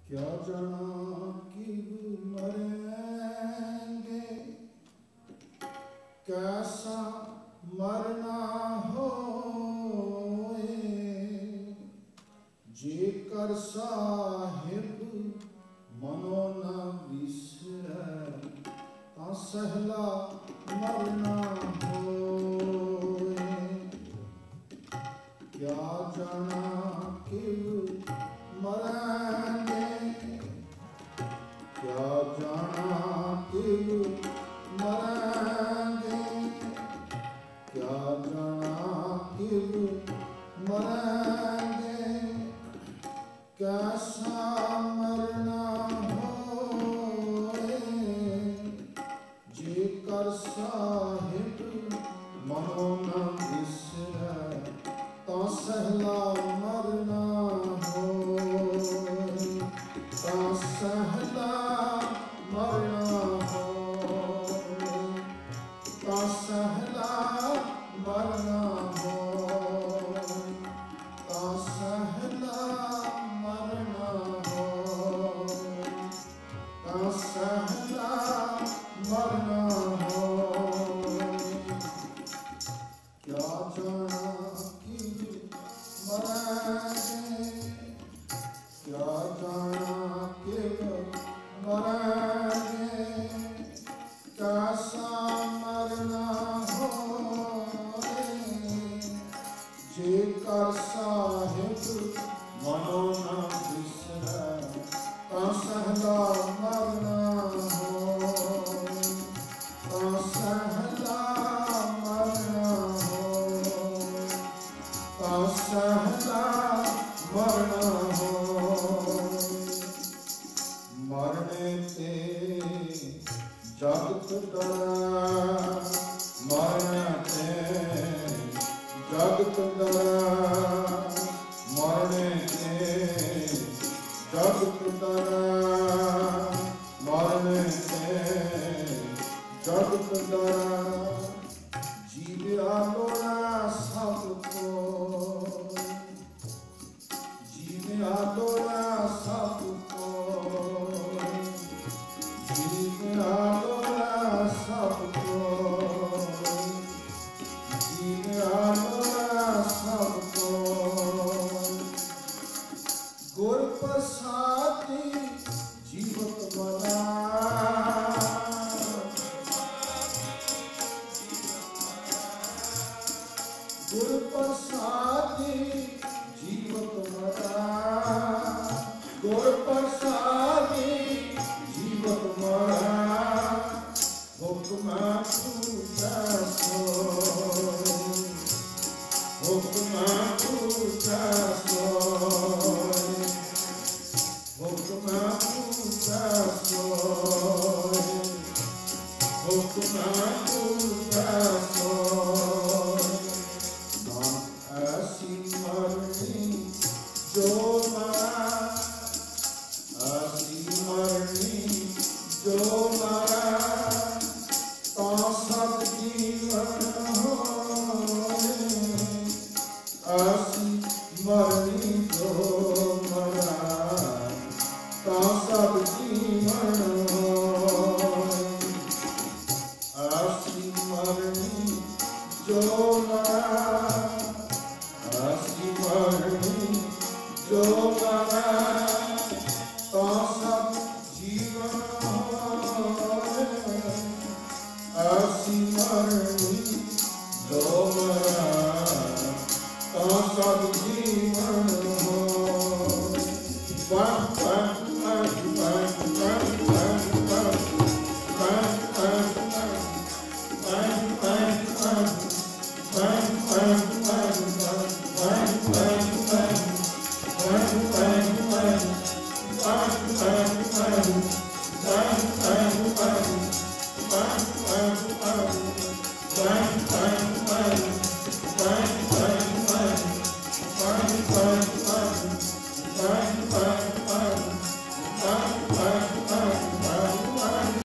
क्या जाना किब मरेंगे, कैसा मरना होए, जेकर साहिब मनो न विसरै, तां सहला मरना होए। क्या जाना किब मरेंगे, क्या जाना किब मरेंगे, क्या जाना किब मरेंगे, कैसा मरना होए, जेकर साहिब मनो न विसरै, तां सहला मरना होए, तां सहला मरना होए, तां सहला मरना होए, तां सहला मरना होए, तां सहला मरना होए। क्या जाना किब मरेंगे, क्या जाना किब मरेंगे, कैसा मरना होए, जेकर साहिब मनो न विसरै, तां सहला मरना होए, तां सहला मरना होए, तां सहला मरना होए। मरने ते जगत डरै, मरने ते जगत डरै, मरने ते जगत डरै, मरने ते जगत डरै। जीविया लोड़ा सब कोई, जीविया लोड़ा सब कोई, जीविया लोड़ा सब कोई, जीविया लोड़ा सब कोई। गुर प्रसादी जीवत बना, गुर प्रसादी जीवत मरा, गुर प्रसादी जीवत मरा, हुक्म पूजा सोई, हुक्म पूजा सोई, हुक्म पूजा सोई, हुक्म पूजा सोई। ऐसी मरनी जो मरा, ऐसी मरनी जो मरा, तां सत जीवन होए, ऐसी मरनी जो मरा, तां सत जीवन होए, ऐसी मरनी जो मरा, ऐसी मरनी जो मरा, तां सत जीवन होए, ऐसी मरनी जो मरा, तां सत जीवन होए। बन बन बन बन बन बन बन बन बन बन बन बन बन बन